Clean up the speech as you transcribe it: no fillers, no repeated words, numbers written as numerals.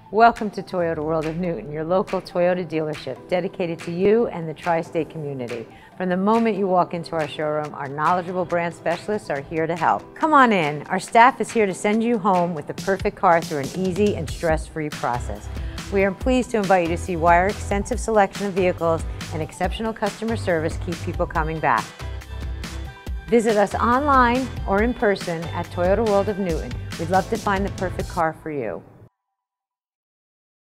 Welcome to Toyota World of Newton, your local Toyota dealership dedicated to you and the tri-state community. From the moment you walk into our showroom, our knowledgeable brand specialists are here to help. Come on in. Our staff is here to send you home with the perfect car through an easy and stress-free process. We are pleased to invite you to see why our extensive selection of vehicles and exceptional customer service keep people coming back. Visit us online or in person at Toyota World of Newton. We'd love to find the perfect car for you.